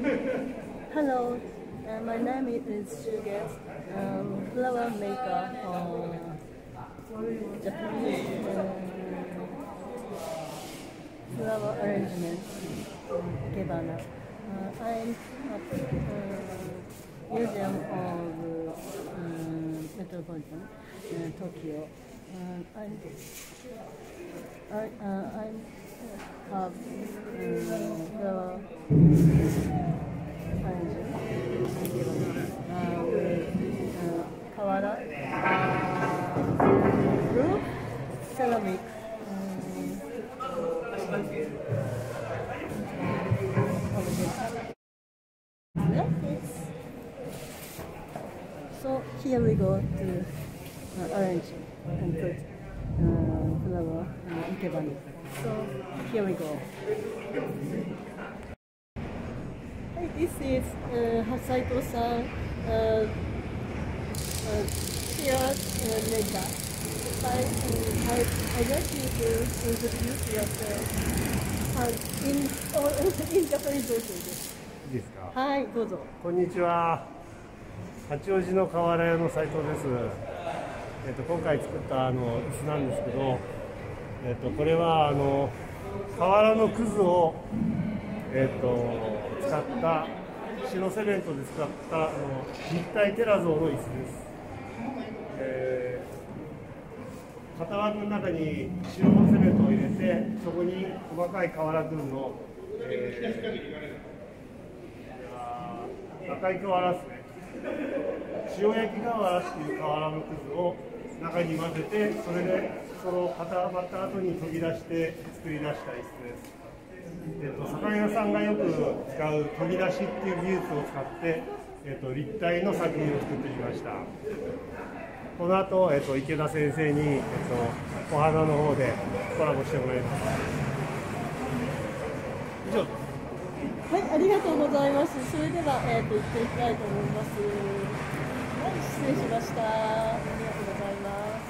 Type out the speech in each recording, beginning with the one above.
Hello, my name is Schugez, flower maker for Japanese flower arrangement, Ikebana. I'm at Museum of Metropolitan Tokyo. I have flower KAWARA blue ceramic so here we go to arrange and put flower Ikebana. So here we go. Hi, this is Saito-san, here later. I'd like you to introduce yourself in Japanese also. いいですか。 はい、どうぞ。 こんにちは。八王子の瓦屋の斉藤です。今回作った椅子なんですけど、これは瓦のくずを使った白セメントで使った立体テラゾーの椅子です。型枠の中に白のセメントを入れて、そこに細かい瓦くずの、赤い瓦ですね。塩焼き瓦っていう瓦のくずを中に混ぜて、それでその固まった後に研ぎ出して作り出した椅子です。酒屋さんがよく使う研ぎ出しっていう技術を使って、立体の作品を作ってきました。この後、池田先生に、お花の方でコラボしてもらいます。以上です。 はい、ありがとうございます。それでは、行ってみたいと思います。はい、失礼しました。ありがとうございます。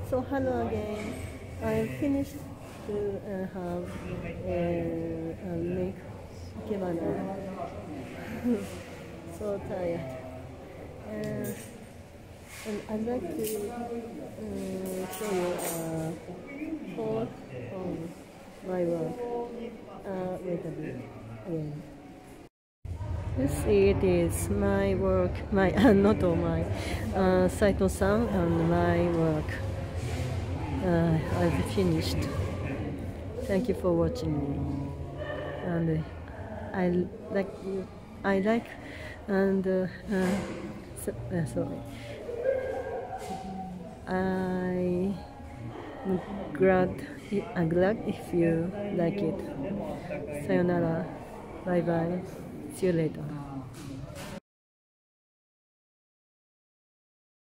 So hello again. I finished to have make Ikebana. So tired. And I'd like to show you a photo on my work. Wait a bit again. You see, it is my work, my not all my Saito-san and my work. I've finished. Thank you for watching me, and I like you. I like and sorry. I'm glad if you like it. Sayonara. Bye bye. See you later.